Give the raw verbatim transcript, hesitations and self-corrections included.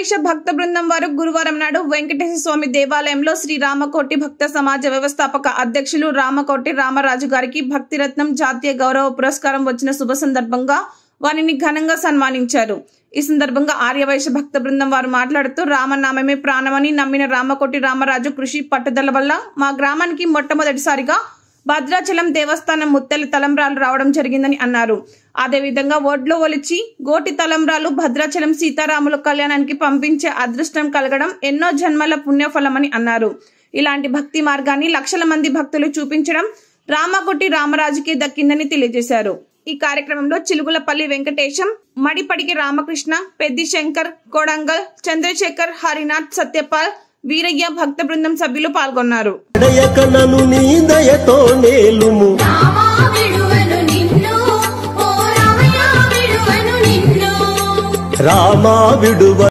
ఆర్యవైశ్య భక్త బృందం వారు గురువారం నాడు వెంకటేశ్వర స్వామి దేవాలయంలో శ్రీ రామకోటి భక్త సమాజ వ్యవస్థాపక అధ్యక్షులు రామకోటి రామరాజు గారికి భక్తిరత్నం జాతీయ గౌరవ పురస్కారం వచ్చిన శుభ సందర్భంగా వారిని ఘనంగా సన్మానించారు। ఈ సందర్భంగా ఆర్యవైశ్య భక్త బృందం వారు మాట్లాడుతూ రామనామమే ప్రాణమని నమ్మిన రామకోటి రామరాజు కృషి పట్టుదల వల్ల మా గ్రామానికి మొట్టమొదటిసారిగా భద్రాచలం దేవస్థానం ముత్తెల తలంబ్రాలు రావడం జరిగిందని అన్నారు। అదేవిధంగా ఒడ్లో ఒలిచి గోటి తలంబ్రాలు భద్రాచలం సీతారాముల కళ్యాణానికి పంపించే అదృష్టం కలగడం ఎన్నో జన్మల పుణ్యఫలమని అన్నారు। ఇలాంటి భక్తి మార్గాన్ని లక్షల మంది భక్తులు చూపించడం రామకోటి రామరాజుకి దక్కిందని తెలియజేశారు। ఈ కార్యక్రమంలో చిలుగులపల్లి వెంకటేశం, మడిపడికి రామకృష్ణ, పెద్ది శంకర్, కోడంగల్, చంద్రశేఖర్, హరినాథ్, సత్యపాల్, వీరయ్య భక్త బృందం సభ్యులు పాల్గొన్నారు। రామా విడువ